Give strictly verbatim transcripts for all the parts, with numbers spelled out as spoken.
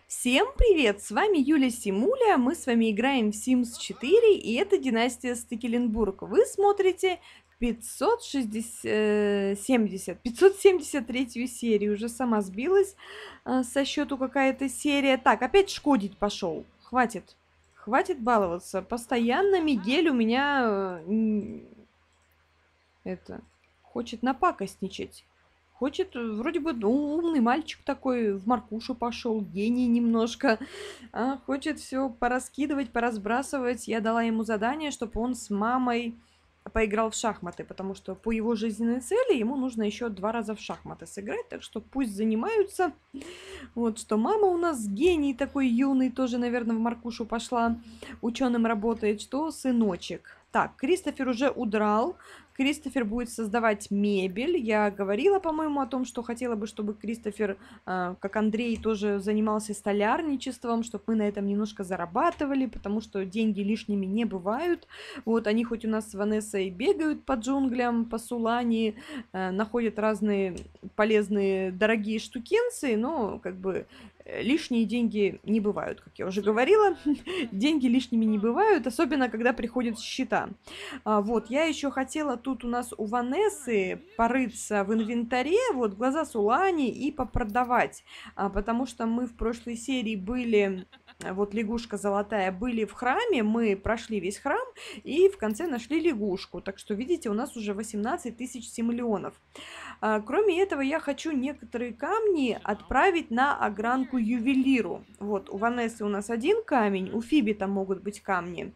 Всем привет! С вами Юля Симуля, мы с вами играем в Sims четыре, и это Династия Стекеленбург. Вы смотрите пятьсот шестьдесят, семьдесят, пятьсот семьдесят третью серию, уже сама сбилась э, со счету какая-то серия. Так, опять шкодить пошел, хватит, хватит баловаться. Постоянно Мигель у меня э, м, это, хочет напакостничать. Хочет, э, вроде бы, ну, умный мальчик такой, в Маркушу пошел, гений немножко. А, хочет все пораскидывать, поразбрасывать. Я дала ему задание, чтобы он с мамой поиграл в шахматы, потому что по его жизненной цели ему нужно еще два раза в шахматы сыграть, так что пусть занимаются. Вот что мама у нас гений такой юный, тоже, наверное, в Маркушу пошла, ученым работает, что сыночек. Так, Кристофер уже удрал. Кристофер будет создавать мебель. Я говорила, по-моему, о том, что хотела бы, чтобы Кристофер, э, как Андрей, тоже занимался столярничеством, чтобы мы на этом немножко зарабатывали, потому что деньги лишними не бывают. Вот они хоть у нас с Ванессой бегают по джунглям, по Сулане, э, находят разные полезные, дорогие штукенции, но как бы э, лишние деньги не бывают, как я уже говорила. Деньги лишними не бывают, особенно когда приходят счета. А, вот, я еще хотела тут у нас у Ванессы порыться в инвентаре, вот, глаза Сулани и попродавать, а, потому что мы в прошлой серии были, э, вот, лягушка золотая, были в храме, мы прошли весь храм и в конце нашли лягушку, так что, видите, у нас уже восемнадцать тысяч симлеонов. А, кроме этого, я хочу некоторые камни отправить на огранку ювелиру. Вот, у Ванессы у нас один камень, у Фиби там могут быть камни.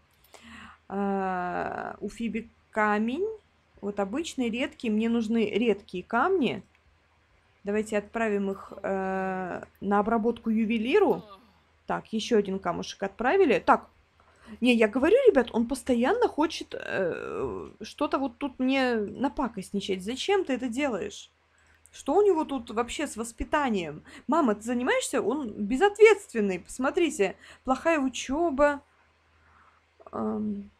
А, у Фиби камень. Вот обычный, редкий. Мне нужны редкие камни. Давайте отправим их э, на обработку ювелиру. Так, еще один камушек отправили. Так, не, я говорю, ребят, он постоянно хочет э, что-то вот тут мне напакостничать. Зачем ты это делаешь? Что у него тут вообще с воспитанием? Мама, ты занимаешься? Он безответственный. Посмотрите, плохая учеба. Эм,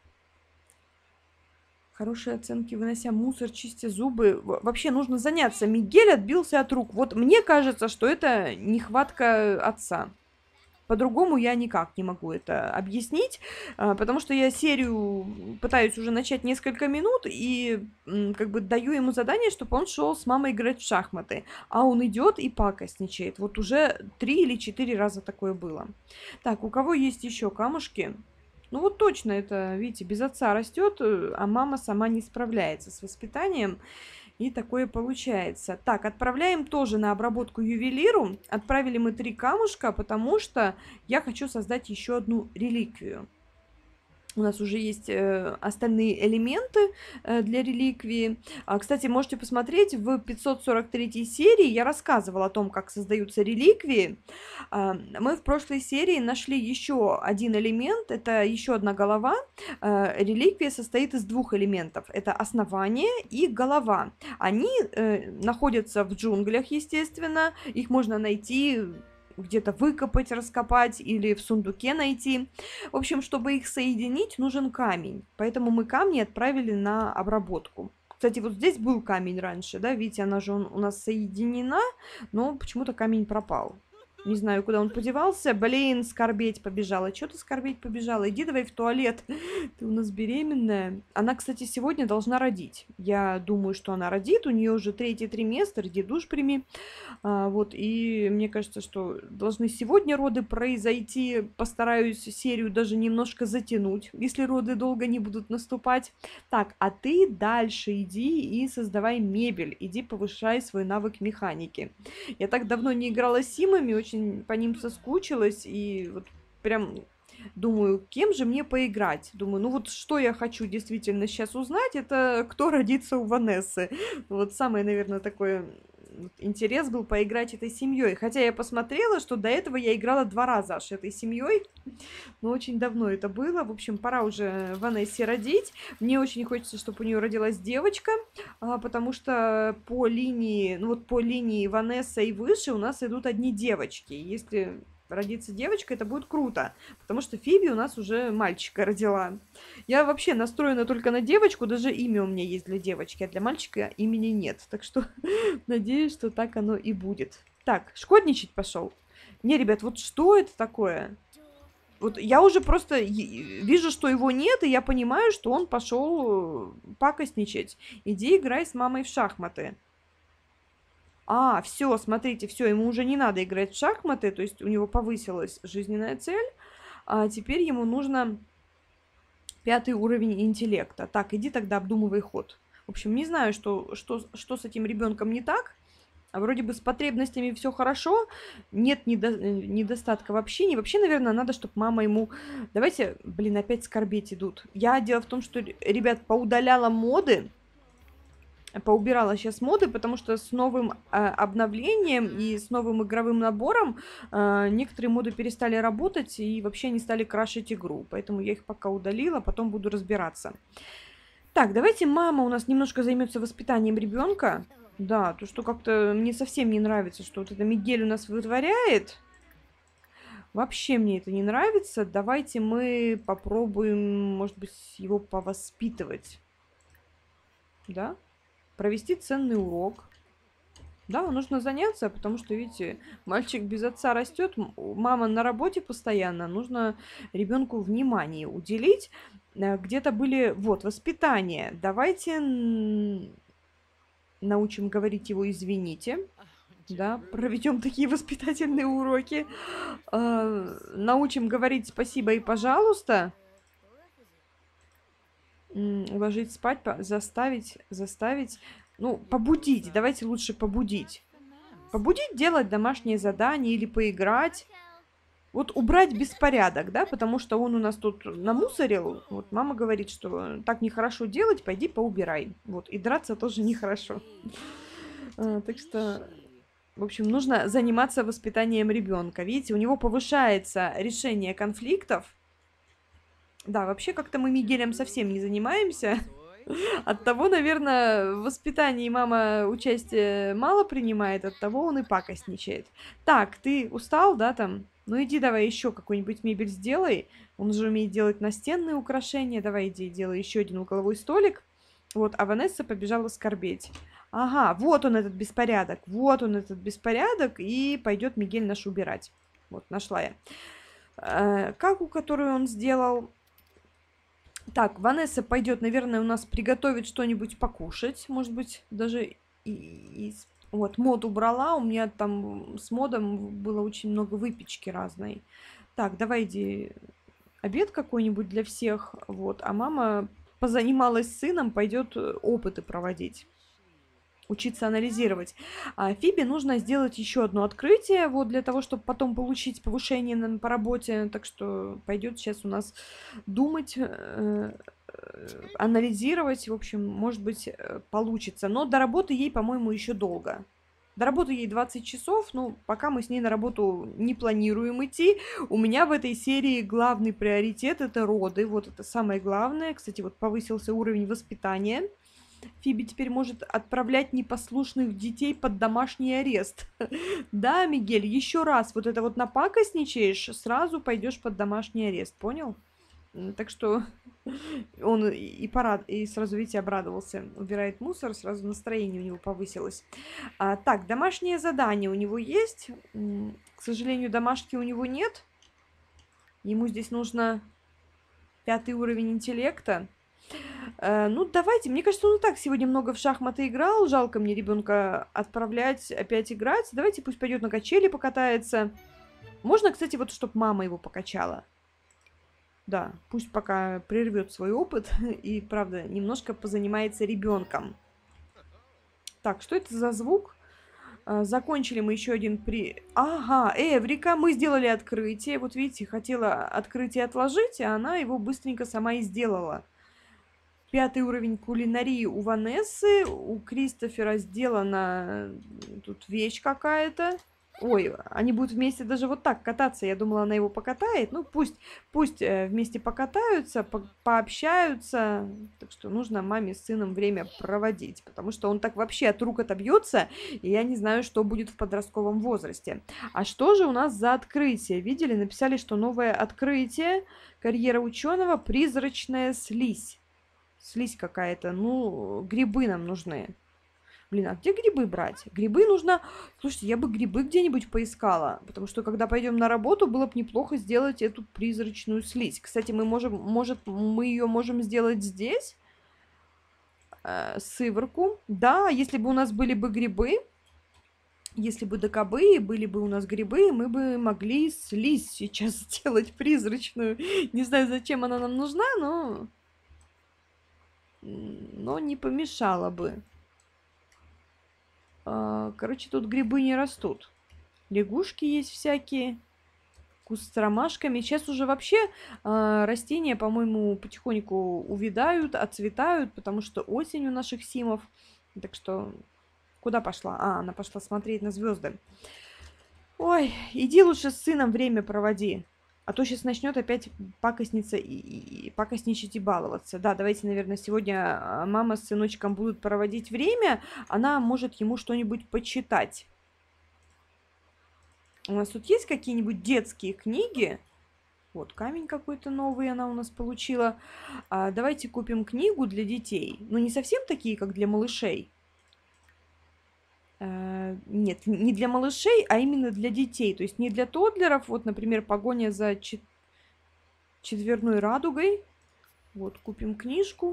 Хорошие оценки, вынося мусор, чистя зубы. Во- Вообще нужно заняться. Мигель отбился от рук. Вот мне кажется, что это нехватка отца. По-другому я никак не могу это объяснить, а, потому что я серию пытаюсь уже начать несколько минут и м, как бы даю ему задание, чтобы он шел с мамой играть в шахматы. А он идет и пакостничает. Вот уже три или четыре раза такое было. Так, у кого есть еще камушки? Ну вот точно это, видите, без отца растет, э, а мама сама не справляется с воспитанием. И такое получается. Так, отправляем тоже на обработку ювелиру. Отправили мы три камушка, потому что я хочу создать еще одну реликвию. У нас уже есть э, остальные элементы э, для реликвии. А, кстати, можете посмотреть, в пятьсот сорок третьей серии я рассказывала о том, как создаются реликвии. А, мы в прошлой серии нашли еще один элемент, это еще одна голова. А, реликвия состоит из двух элементов. Это основание и голова. Они э, находятся в джунглях, естественно. Их можно найти, где-то выкопать, раскопать или в сундуке найти. В общем, чтобы их соединить, нужен камень. Поэтому мы камни отправили на обработку. Кстати, вот здесь был камень раньше, да, видите, она же у нас соединена, но почему-то камень пропал. Не знаю, куда он подевался. Блин, скорбеть побежала. Чё ты скорбеть побежала? Иди давай в туалет. Ты у нас беременная. Она, кстати, сегодня должна родить. Я думаю, что она родит. У нее уже третий триместр. Иди душ прими. А, вот, и мне кажется, что должны сегодня роды произойти. Постараюсь серию даже немножко затянуть, если роды долго не будут наступать. Так, а ты дальше иди и создавай мебель. Иди повышай свой навык механики. Я так давно не играла с Симами, очень по ним соскучилась. И вот прям думаю, кем же мне поиграть? Думаю, ну вот что я хочу действительно сейчас узнать, это кто родится у Ванессы. Вот самое, наверное, такое вот интерес был поиграть этой семьей. Хотя я посмотрела, что до этого я играла два раза аж этой семьей. Но очень давно это было. В общем, пора уже Ванессе родить. Мне очень хочется, чтобы у нее родилась девочка, а, потому что по линии, ну вот по линии Ванесса и выше у нас идут одни девочки. Если родится девочка, это будет круто, потому что Фиби у нас уже мальчика родила. Я вообще настроена только на девочку, даже имя у меня есть для девочки, а для мальчика имени нет. Так что надеюсь, что так оно и будет. Так, шкодничать пошел. Не, ребят, вот что это такое? Вот я уже просто е- вижу, что его нет, и я понимаю, что он пошел пакостничать. Иди играй с мамой в шахматы. А, все, смотрите, все, ему уже не надо играть в шахматы, то есть у него повысилась жизненная цель, а теперь ему нужно пятый уровень интеллекта. Так, иди тогда обдумывай ход. В общем, не знаю, что, что, что с этим ребенком не так. А вроде бы с потребностями все хорошо, нет недо- э, недостатка в общении. Вообще, наверное, надо, чтобы мама ему... Давайте, блин, опять скорбеть идут. Я дело в том, что, р- ребят, поудаляла моды, поубирала сейчас моды, потому что с новым а, обновлением и с новым игровым набором а, некоторые моды перестали работать и вообще не стали крашить игру. Поэтому я их пока удалила, потом буду разбираться. Так, давайте мама у нас немножко займется воспитанием ребенка. Да, то, что как-то мне совсем не нравится, что вот это Мигель у нас вытворяет. Вообще мне это не нравится. Давайте мы попробуем, может быть, его повоспитывать. Да? Провести ценный урок. Да, нужно заняться, потому что, видите, мальчик без отца растет, м- мама на работе постоянно, нужно ребенку внимание уделить. Э, Где-то были, вот, воспитание. Давайте н- научим говорить его «извините». Да, проведем такие воспитательные уроки. А, научим говорить спасибо и пожалуйста. М, Уложить спать, по- заставить, заставить. Ну, побудить. Давайте лучше побудить. Побудить делать домашнее задание или поиграть. Вот убрать беспорядок, да, потому что он у нас тут намусорил. Вот мама говорит, что так нехорошо делать, пойди поубирай. Вот, и драться тоже нехорошо. А, так что в общем, нужно заниматься воспитанием ребенка. Видите, у него повышается решение конфликтов. Да, вообще как-то мы Мигелем совсем не занимаемся. От того, наверное, в воспитании мама участие мало принимает, от того он и пакостничает. Так, ты устал, да, там? Ну иди давай еще какую-нибудь мебель сделай. Он же умеет делать настенные украшения. Давай иди делай еще один угловой столик. Вот, а Ванесса побежала скорбеть. Ага, вот он этот беспорядок. Вот он этот беспорядок. И пойдет Мигель наш убирать. Вот, нашла я. Э, Каку, которую он сделал. Так, Ванесса пойдет, наверное, у нас приготовить что-нибудь покушать. Может быть, даже и, и с- вот, мод убрала. У меня там с модом было очень много выпечки разной. Так, давай иди обед какой-нибудь для всех. Вот, а мама позанималась с сыном, пойдет э, опыты проводить. Учиться анализировать. А Фибе нужно сделать еще одно открытие, вот для того, чтобы потом получить повышение на- по работе. Так что пойдет сейчас у нас думать, э, э, анализировать. В общем, может быть, э, получится. Но до работы ей, по-моему, еще долго. До работы ей двадцать часов, ну, пока мы с ней на работу не планируем идти. У меня в этой серии главный приоритет – это роды. Вот это самое главное. Кстати, вот повысился уровень воспитания. Фиби теперь может отправлять непослушных детей под домашний арест. Да, Мигель, еще раз вот это вот напакостничаешь, сразу пойдешь под домашний арест, понял? М, Так что он и, и порад, и сразу, видите, обрадовался. Убирает мусор, сразу настроение у него повысилось. А, так, домашнее задание у него есть. М, К сожалению, домашки у него нет. Ему здесь нужно пятый уровень интеллекта. Э, ну, давайте. Мне кажется, он и так сегодня много в шахматы играл. Жалко мне ребенка отправлять опять играть. Давайте пусть пойдет на качели покатается. Можно, кстати, вот, чтобы мама его покачала. Да, пусть пока прервет свой опыт и, правда, немножко позанимается ребенком. Так, что это за звук? А, Закончили мы еще один при... Ага, Эврика, мы сделали открытие. Вот видите, хотела открытие отложить, а она его быстренько сама и сделала. Пятый уровень кулинарии у Ванессы. У Кристофера сделана э, тут вещь какая-то. Ой, они будут вместе даже вот так кататься. Я думала, она его покатает. Ну, пусть, пусть э, вместе покатаются, по пообщаются. Так что нужно маме с сыном время проводить, потому что он так вообще от рук отобьется, и я не знаю, что будет в подростковом возрасте. А что же у нас за открытие? Видели? Написали, что новое открытие. Карьера ученого. Призрачная слизь. Слизь какая-то. Ну, грибы нам нужны. Блин, а где грибы брать? Грибы нужно... Слушайте, я бы грибы где-нибудь поискала, потому что когда пойдем на работу, было бы неплохо сделать эту призрачную слизь. Кстати, мы можем, может, мы ее можем сделать здесь, э, сыворку. Да, если бы у нас были бы грибы, если бы докобы были бы у нас грибы, мы бы могли слизь сейчас сделать призрачную. Не знаю, зачем она нам нужна, но... Но не помешало бы. Короче, тут грибы не растут. Лягушки есть всякие. Куст с ромашками. Сейчас уже вообще э, растения, по-моему, потихоньку увядают, отцветают, потому что осень у наших симов. Так что, куда пошла? А, она пошла смотреть на звезды. Ой, иди лучше с сыном время проводи. А то сейчас начнет опять пакостниться и, и, и пакостничать и баловаться. Да, давайте, наверное, сегодня мама с сыночком будут проводить время. Она может ему что-нибудь почитать. У нас тут есть какие-нибудь детские книги? Вот, камень какой-то новый она у нас получила. А, давайте купим книгу для детей. Ну, не совсем такие, как для малышей. А, нет, не для малышей, а именно для детей. То есть не для тоддлеров. Вот, например, «Погоня за чет... четверной радугой». Вот, купим книжку.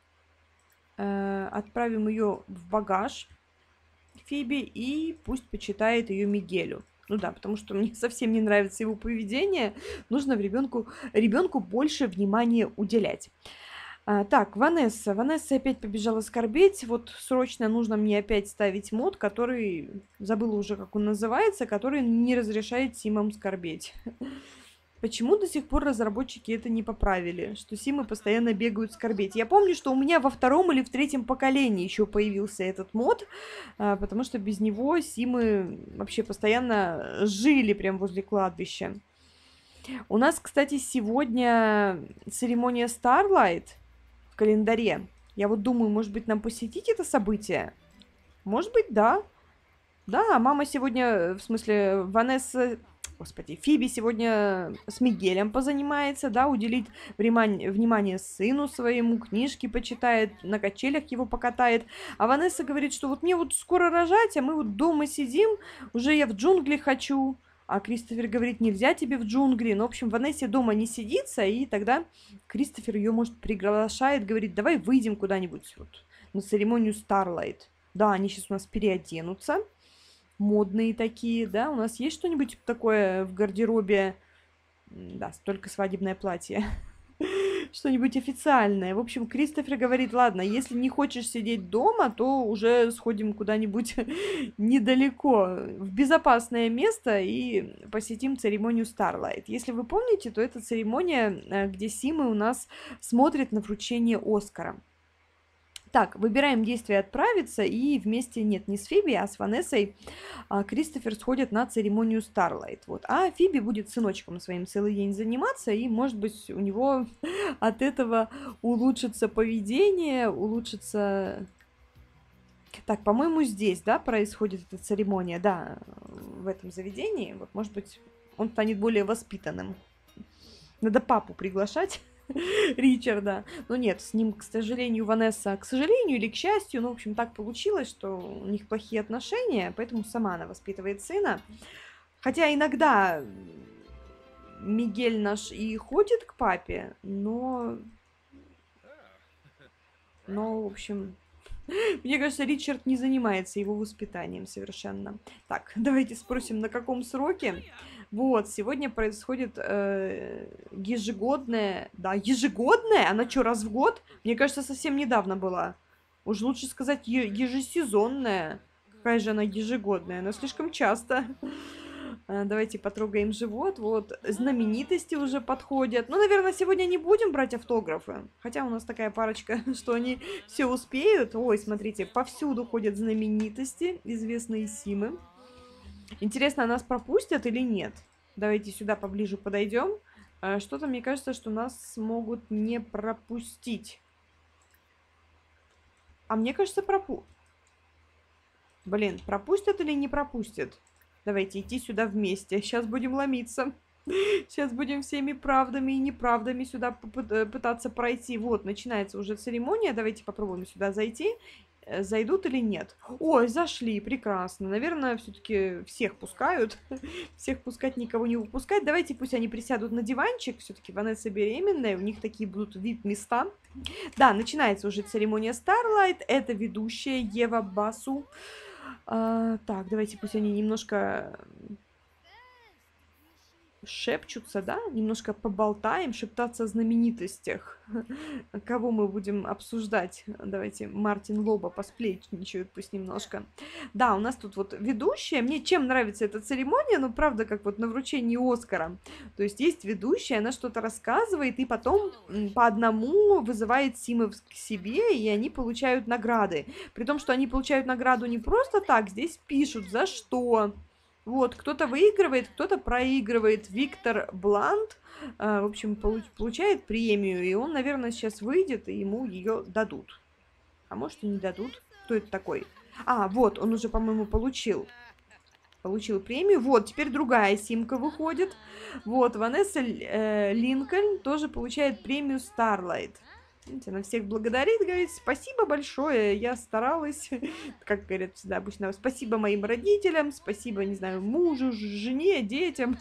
А, отправим ее в багаж Фиби и пусть почитает ее Мигелю. Ну да, потому что мне совсем не нравится его поведение. Нужно в ребенку, ребенку больше внимания уделять. А, так, Ванесса. Ванесса опять побежала скорбеть. Вот срочно нужно мне опять ставить мод, который, забыла уже, как он называется, который не разрешает симам скорбеть. Почему до сих пор разработчики это не поправили, что симы постоянно бегают скорбеть? Я помню, что у меня во втором или в третьем поколении еще появился этот мод, потому что без него симы вообще постоянно жили прям возле кладбища. У нас, кстати, сегодня церемония Starlight в календаре. Я вот думаю, может быть, нам посетить это событие? Может быть, да. Да, мама сегодня, в смысле, Ванесса... Господи, Фиби сегодня с Мигелем позанимается, да, уделит внимание, внимание сыну своему, книжки почитает, на качелях его покатает. А Ванесса говорит, что вот мне вот скоро рожать, а мы вот дома сидим, уже я в джунгли хочу. А Кристофер говорит, нельзя тебе в джунгли. Ну, в общем, Ванессе дома не сидится, и тогда Кристофер ее, может, приглашает, говорит, давай выйдем куда-нибудь вот на церемонию Starlight. Да, они сейчас у нас переоденутся. Модные такие, да? У нас есть что-нибудь такое в гардеробе? Да, только свадебное платье. Что-нибудь официальное. В общем, Кристофер говорит, ладно, если не хочешь сидеть дома, то уже сходим куда-нибудь недалеко, в безопасное место и посетим церемонию Starlight. Если вы помните, то это церемония, где симы у нас смотрят на вручение Оскара. Так, выбираем действие «Отправиться», и вместе, нет, не с Фиби, а с Ванессой а, Кристофер сходит на церемонию Starlight. Вот. А Фиби будет сыночком своим целый день заниматься, и, может быть, у него от этого улучшится поведение, улучшится... Так, по-моему, здесь, да, происходит эта церемония, да, в этом заведении. Вот, может быть, он станет более воспитанным. Надо папу приглашать. Ричарда. Но нет, с ним, к сожалению, Ванесса, к сожалению или к счастью, ну, в общем, так получилось, что у них плохие отношения, поэтому сама она воспитывает сына. Хотя иногда Мигель наш и ходит к папе, но... Но, в общем... Мне кажется, Ричард не занимается его воспитанием совершенно. Так, давайте спросим, на каком сроке. Вот, сегодня происходит э, ежегодная... Да, ежегодная? Она что, раз в год? Мне кажется, совсем недавно была. Уж лучше сказать ежесезонная. Какая же она ежегодная? Она слишком часто. Давайте потрогаем живот. Вот, знаменитости уже подходят. Ну, наверное, сегодня не будем брать автографы. Хотя у нас такая парочка, что они все успеют. Ой, смотрите, повсюду ходят знаменитости, известные симы. Интересно, нас пропустят или нет? Давайте сюда поближе подойдем. Что-то мне кажется, что нас могут не пропустить. А мне кажется, пропустят. Блин, пропустят или не пропустят? Давайте идти сюда вместе. Сейчас будем ломиться. Сейчас будем всеми правдами и неправдами сюда пытаться пройти. Вот, начинается уже церемония. Давайте попробуем сюда зайти. э, зайдут или нет. Ой, зашли, прекрасно. Наверное, все-таки всех пускают. Всех пускать, никого не выпускать. Давайте пусть они присядут на диванчик. Все-таки Ванесса беременная, у них такие будут вип-места. Да, начинается уже церемония Starlight. Это ведущая Ева Басу. А, так, давайте пусть они немножко шепчутся, да? Немножко поболтаем, шептаться о знаменитостях. Кого мы будем обсуждать? Давайте Мартин Лоба посплетничают пусть немножко. Да, у нас тут вот ведущая. Мне чем нравится эта церемония? Ну, правда, как вот на вручении Оскара. То есть есть ведущая, она что-то рассказывает, и потом по одному вызывает симов к себе, и они получают награды. При том, что они получают награду не просто так, здесь пишут, за что. Вот, кто-то выигрывает, кто-то проигрывает. Виктор Блант, э, в общем, получ- получает премию, и он, наверное, сейчас выйдет, и ему ее дадут. А может, и не дадут. Кто это такой? А, вот, он уже, по-моему, получил. Получил премию. Вот, теперь другая симка выходит. Вот, Ванесса э, Линкольн тоже получает премию Starlight. Видите, она всех благодарит, говорит, спасибо большое, я старалась, как говорят всегда обычно, спасибо моим родителям, спасибо, не знаю, мужу, жене, детям,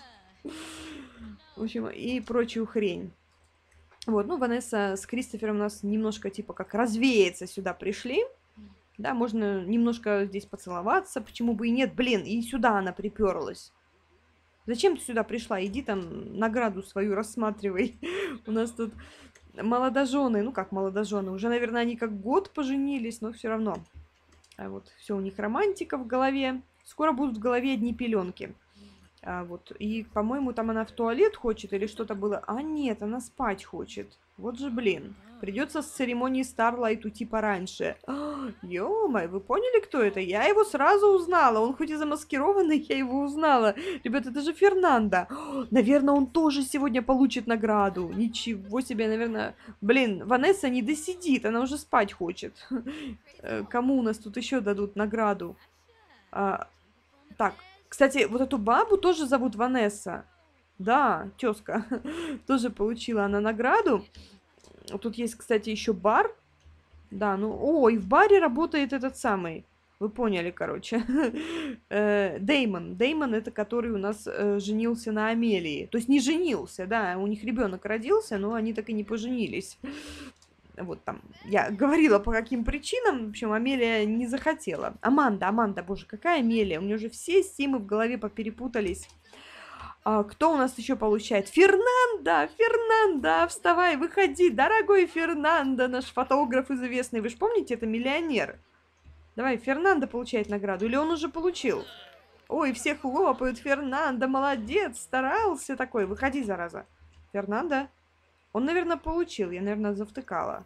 в общем, и прочую хрень. Вот, ну, Ванесса с Кристофером у нас немножко, типа, как развеяться сюда пришли, да, можно немножко здесь поцеловаться, почему бы и нет, блин, и сюда она приперлась. Зачем ты сюда пришла? Иди там награду свою рассматривай. У нас тут молодожены, ну как молодожены, уже, наверное, они как год поженились, но все равно. А вот все у них романтика в голове. Скоро будут в голове одни пеленки. А вот, и, по-моему, там она в туалет хочет или что-то было. А нет, она спать хочет. Вот же, блин. Придется с церемонии Starlight уйти пораньше. Ё-моё, вы поняли, кто это? Я его сразу узнала. Он хоть и замаскированный, я его узнала. Ребята, это же Фернандо. Наверное, он тоже сегодня получит награду. Ничего себе, наверное. Блин, Ванесса не досидит, она уже спать хочет. Кому у нас тут еще дадут награду? А, так, кстати, вот эту бабу тоже зовут Ванесса. Да, тезка. Тоже получила она награду. Тут есть, кстати, еще бар. Да, ну... О, и в баре работает этот самый. Вы поняли, короче. Деймон. Деймон это который у нас э, женился на Амелии. То есть не женился, да. У них ребенок родился, но они так и не поженились. Вот там, я говорила, по каким причинам. В общем, Амелия не захотела. Аманда, Аманда, боже, какая Амелия? У нее же все симы в голове поперепутались. А, кто у нас еще получает? Фернандо! Фернандо! Вставай, выходи! Дорогой Фернандо, наш фотограф известный. Вы же помните, это миллионер. Давай, Фернандо получает награду. Или он уже получил? Ой, все хлопают. Фернандо, молодец, старался такой. Выходи, зараза. Фернандо? Он, наверное, получил. Я, наверное, завтыкала.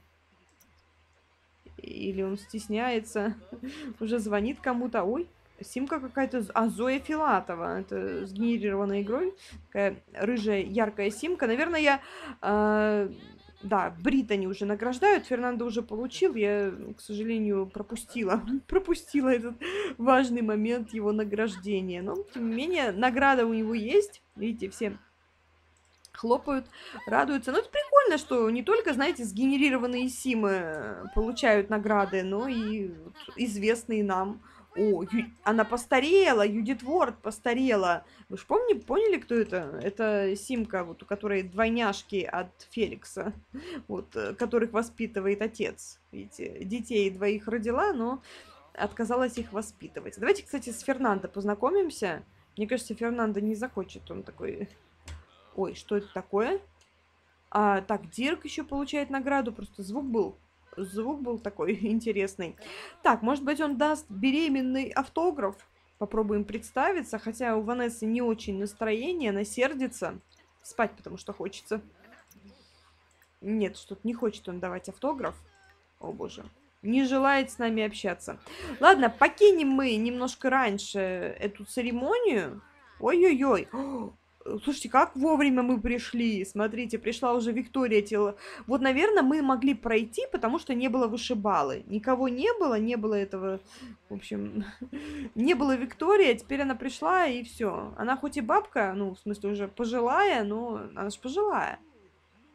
Или он стесняется. Уже звонит кому-то. Ой, симка какая-то. А, Зоя Филатова. Это сгенерированная игрой. Такая рыжая, яркая симка. Наверное, я... Э, да, Британи уже награждают. Фернандо уже получил. Я, к сожалению, пропустила. Пропустила этот важный момент его награждения. Но, тем не менее, награда у него есть. Видите, все... хлопают, радуются. Но это прикольно, что не только, знаете, сгенерированные симы получают награды, но и вот известные нам. О, Ю... она постарела, Юдит Ворд постарела. Вы же помните, поняли, кто это? Это симка, вот, у которой двойняшки от Феликса, вот, которых воспитывает отец. Видите, детей двоих родила, но отказалась их воспитывать. Давайте, кстати, с Фернандо познакомимся. Мне кажется, Фернандо не захочет, он такой... Ой, что это такое? А, так, Дирк еще получает награду. Просто звук был. Звук был такой интересный. Так, может быть, он даст беременный автограф? Попробуем представиться. Хотя у Ванессы не очень настроение. Она сердится. Спать потому что хочется. Нет, что-то не хочет он давать автограф. О, боже. Не желает с нами общаться. Ладно, покинем мы немножко раньше эту церемонию. Ой-ой-ой. Слушайте, как вовремя мы пришли. Смотрите, пришла уже Виктория Тело. Вот, наверное, мы могли пройти, потому что не было вышибалы. Никого не было, не было этого... В общем, не было Виктории, а теперь она пришла, и все. Она хоть и бабка, ну, в смысле, уже пожилая, но она же пожилая.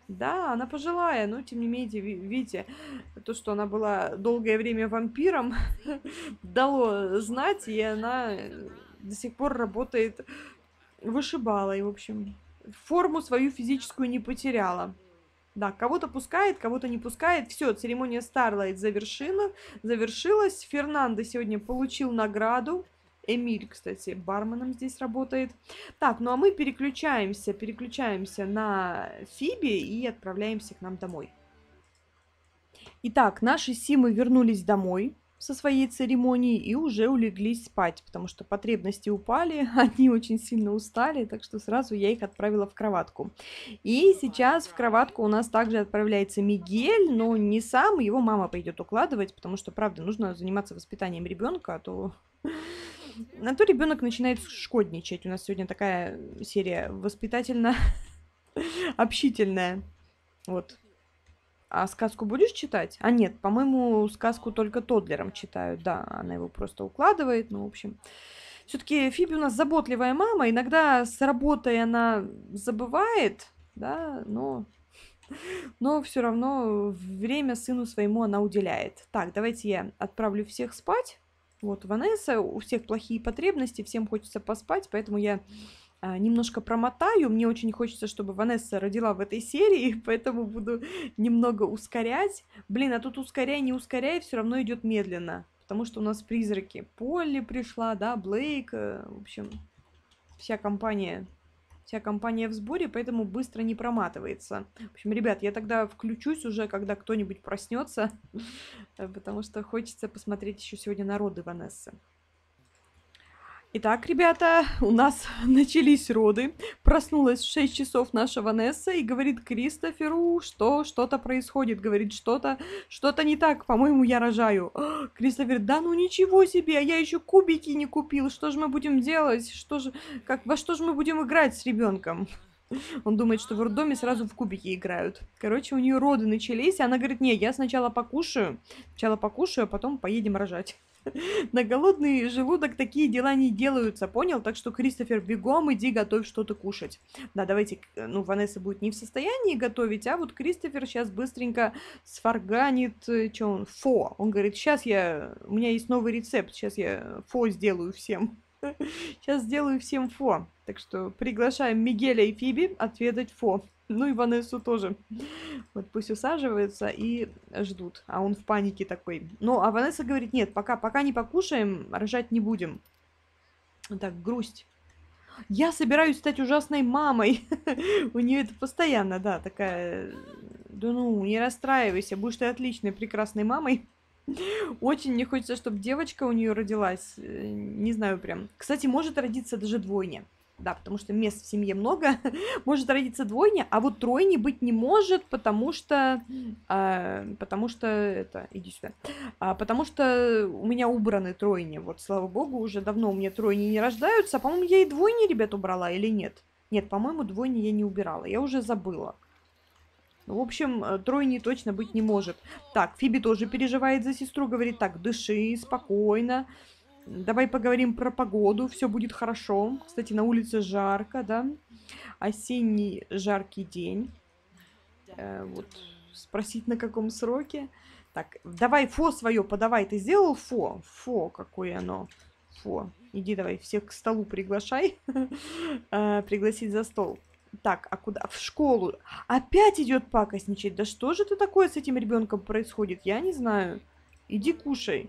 Да, она пожилая, но тем не менее, ви- видите, то, что она была долгое время вампиром, дало знать, и она э, до сих пор работает вышибалой, в общем. Форму свою физическую не потеряла. Да, кого-то пускает, кого-то не пускает. Все, церемония Старлайт завершена, завершилась. Фернандо сегодня получил награду. Эмиль, кстати, барменом здесь работает. Так, ну а мы переключаемся, переключаемся на Фиби и отправляемся к нам домой. Итак, наши Симы вернулись домой со своей церемонии и уже улеглись спать, потому что потребности упали, они очень сильно устали, так что сразу я их отправила в кроватку. И сейчас в кроватку у нас также отправляется Мигель, но не сам, его мама пойдет укладывать, потому что, правда, нужно заниматься воспитанием ребенка, а то... А то ребенок начинает шкодничать. У нас сегодня такая серия воспитательно-общительная. Вот. А сказку будешь читать? А нет, по-моему, сказку только Тоддлерам читают. Да, она его просто укладывает. Ну, в общем, все-таки Фиби у нас заботливая мама. Иногда с работой она забывает, да, но, но все равно время сыну своему она уделяет. Так, давайте я отправлю всех спать. Вот, Ванесса, у всех плохие потребности, всем хочется поспать, поэтому я а, немножко промотаю. Мне очень хочется, чтобы Ванесса родила в этой серии, поэтому буду немного ускорять. Блин, а тут ускоряй, не ускоряй, все равно идет медленно, потому что у нас призраки. Полли пришла, да, Блейк, э, в общем, вся компания... Вся компания в сборе, поэтому быстро не проматывается. В общем, ребят, я тогда включусь уже, когда кто-нибудь проснется, потому что хочется посмотреть еще сегодня народы Ванессы. Итак, ребята, у нас начались роды. Проснулась в шесть часов наша Ванесса и говорит Кристоферу, что что-то происходит. Говорит, что-то что-то не так. По-моему, я рожаю. О, Кристофер, да ну ничего себе, я еще кубики не купил. Что же мы будем делать? Что же, как, во что же мы будем играть с ребенком? Он думает, что в роддоме сразу в кубики играют. Короче, у нее роды начались, и она говорит, не, я сначала покушаю, сначала покушаю, а потом поедем рожать. На голодный желудок такие дела не делаются, понял? Так что, Кристофер, бегом иди готовь что-то кушать. Да, давайте, ну, Ванесса будет не в состоянии готовить, а вот Кристофер сейчас быстренько сфарганит, что он, фо. Он говорит, сейчас я, у меня есть новый рецепт, сейчас я фо сделаю всем. Сейчас сделаю всем фо. Так что приглашаем Мигеля и Фиби отведать фо. Ну и Ванессу тоже. Вот пусть усаживаются и ждут. А он в панике такой. Ну, а Ванесса говорит, нет, пока, пока не покушаем, рожать не будем. Так, грусть. Я собираюсь стать ужасной мамой. У нее это постоянно, да, такая... Да ну, не расстраивайся, будешь ты отличной, прекрасной мамой. Очень мне хочется, чтобы девочка у нее родилась. Не знаю прям. Кстати, может родиться даже двойня. Да, потому что мест в семье много. Может родиться двойня, а вот тройни быть не может, потому что... А, потому что... Это, иди сюда. А, потому что у меня убраны тройни. Вот, слава богу, уже давно у меня тройни не рождаются. По-моему, я и двойни, ребят, убрала или нет? Нет, по-моему, двойни я не убирала. Я уже забыла. В общем, тройни точно быть не может. Так, Фиби тоже переживает за сестру. Говорит, так, дыши, спокойно. Давай поговорим про погоду, все будет хорошо. Кстати, на улице жарко, да? Осенний жаркий день. Э, вот, спросить, на каком сроке. Так, давай фо свое подавай. Ты сделал фо? Фо, какое оно. Фо. Иди давай, всех к столу приглашай. Пригласить за стол. Так, а куда? В школу. Опять идет пакостничать. Да что же это такое с этим ребенком происходит? Я не знаю. Иди кушай.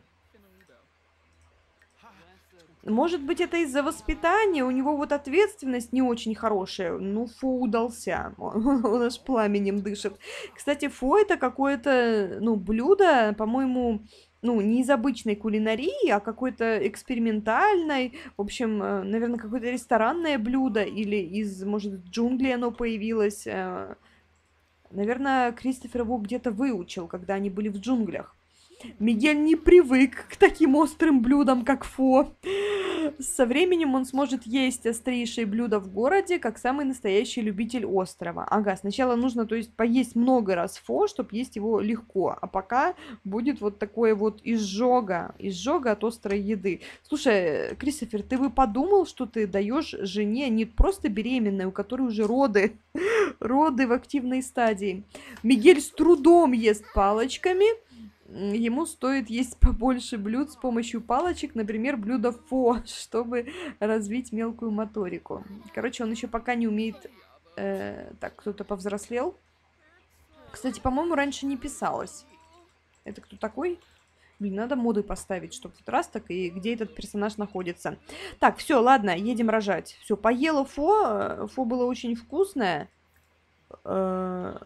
Может быть, это из-за воспитания, у него вот ответственность не очень хорошая. Ну, фу, удался. Он аж пламенем дышит. Кстати, фу это какое-то, ну, блюдо, по-моему, ну, не из обычной кулинарии, а какой-то экспериментальной. В общем, наверное, какое-то ресторанное блюдо или из, может, джунглей оно появилось. Наверное, Кристофер его где-то выучил, когда они были в джунглях. Мигель не привык к таким острым блюдам, как фо. Со временем он сможет есть острейшие блюда в городе, как самый настоящий любитель острова. Ага, сначала нужно, то есть, поесть много раз фо, чтобы есть его легко. А пока будет вот такое вот изжога, изжога от острой еды. Слушай, Кристофер, ты бы подумал, что ты даешь жене не просто беременной, у которой уже роды, роды в активной стадии. Мигель с трудом ест палочками. Ему стоит есть побольше блюд с помощью палочек, например, блюдо фо, чтобы развить мелкую моторику. Короче, он еще пока не умеет... Э, так, кто-то повзрослел. Кстати, по-моему, раньше не писалось. Это кто такой? Блин, надо моды поставить, чтобы вот раз так и где этот персонаж находится. Так, все, ладно, едем рожать. Все, поела фо. Фо было очень вкусное. Э,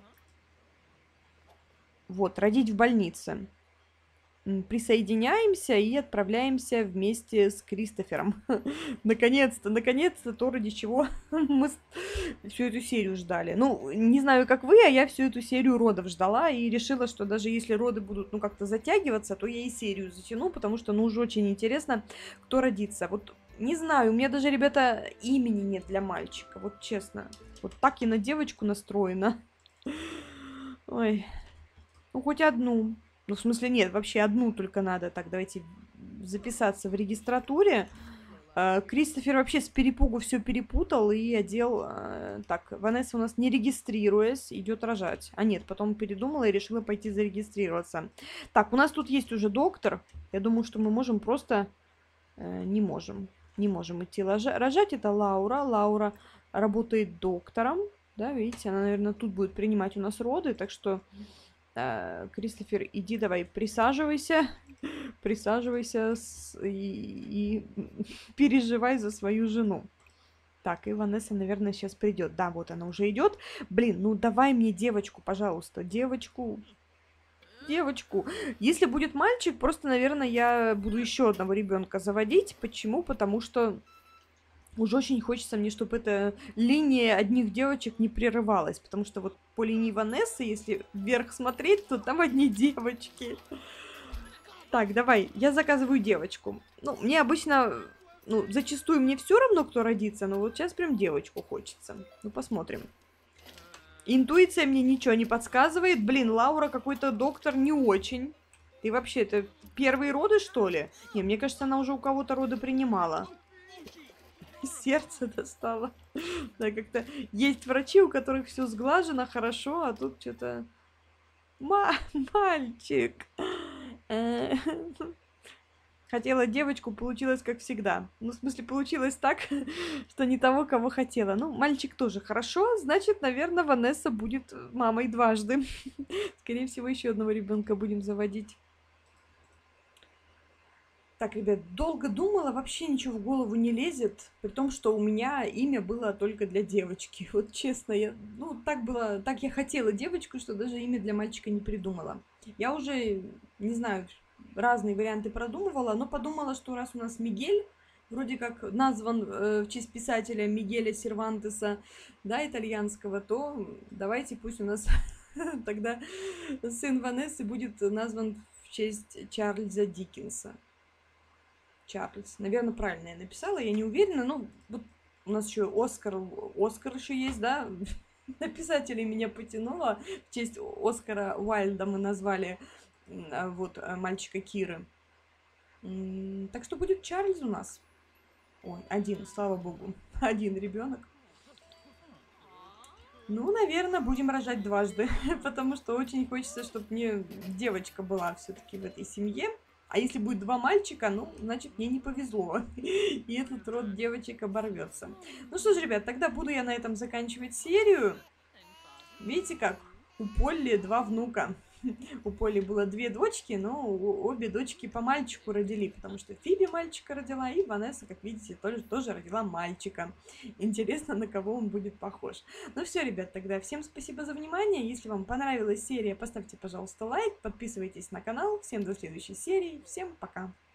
вот, родить в больнице. Присоединяемся и отправляемся вместе с Кристофером. Наконец-то, наконец-то то, ради чего мы всю эту серию ждали. Ну, не знаю, как вы, а я всю эту серию родов ждала и решила, что даже если роды будут, ну, как-то затягиваться, то я и серию затяну, потому что, ну, уже очень интересно, кто родится. Вот, не знаю, у меня даже, ребята, имени нет для мальчика, вот честно. Вот так и на девочку настроена. Ой, ну, хоть одну. Ну, в смысле, нет, вообще одну только надо. Так, давайте записаться в регистратуре. Э, Кристофер вообще с перепугу все перепутал и одел... Э, так, Ванесса у нас, не регистрируясь, идет рожать. А нет, потом передумала и решила пойти зарегистрироваться. Так, у нас тут есть уже доктор. Я думаю, что мы можем просто... Э, не можем. Не можем идти рожать. Это Лаура. Лаура работает доктором. Да, видите, она, наверное, тут будет принимать у нас роды. Так что... Кристофер, иди давай, присаживайся, присаживайся с, и, и переживай за свою жену. Так, и Ванесса, наверное, сейчас придет. Да, вот она уже идет. Блин, ну давай мне девочку, пожалуйста, девочку, девочку. Если будет мальчик, просто, наверное, я буду еще одного ребенка заводить. Почему? Потому что уже очень хочется мне, чтобы эта линия одних девочек не прерывалась. Потому что вот по линии Ванессы, если вверх смотреть, то там одни девочки. Так, давай, я заказываю девочку. Ну, мне обычно... Ну, зачастую мне все равно, кто родится, но вот сейчас прям девочку хочется. Ну, посмотрим. Интуиция мне ничего не подсказывает. Блин, Лаура какой-то доктор не очень. И вообще, это первые роды, что ли? Не, мне кажется, она уже у кого-то роды принимала. Сердце достало. Да, как-то есть врачи, у которых все сглажено, хорошо, а тут что-то... Ма мальчик! Хотела девочку, получилось как всегда. Ну, в смысле, получилось так, что не того, кого хотела. Ну, мальчик тоже хорошо, значит, наверное, Ванесса будет мамой дважды. Скорее всего, еще одного ребенка будем заводить. Так, ребят, долго думала, вообще ничего в голову не лезет, при том, что у меня имя было только для девочки. Вот честно, я, ну, так было, так я хотела девочку, что даже имя для мальчика не придумала. Я уже, не знаю, разные варианты продумывала, но подумала, что раз у нас Мигель, вроде как назван э, в честь писателя Мигеля Сервантеса, да, итальянского, то давайте пусть у нас тогда сын Ванессы будет назван в честь Чарльза Диккенса. Чарльз. Наверное, правильно я написала, я не уверена. Ну, вот у нас еще Оскар, Оскар еще есть, да? На писателей меня потянуло. В честь Оскара Уайльда мы назвали вот мальчика Киры. Так что будет Чарльз у нас. Ой, один, слава богу. Один ребенок. Ну, наверное, будем рожать дважды. Потому что очень хочется, чтобы мне девочка была все-таки в этой семье. А если будет два мальчика, ну, значит, мне не повезло. И этот род девочек оборвется. Ну что ж, ребят, тогда буду я на этом заканчивать серию. Видите как? У Полли два внука. У Полли было две дочки, но обе дочки по мальчику родили, потому что Фиби мальчика родила, и Ванесса, как видите, тоже, тоже родила мальчика. Интересно, на кого он будет похож. Ну все, ребят, тогда всем спасибо за внимание. Если вам понравилась серия, поставьте, пожалуйста, лайк, подписывайтесь на канал. Всем до следующей серии. Всем пока!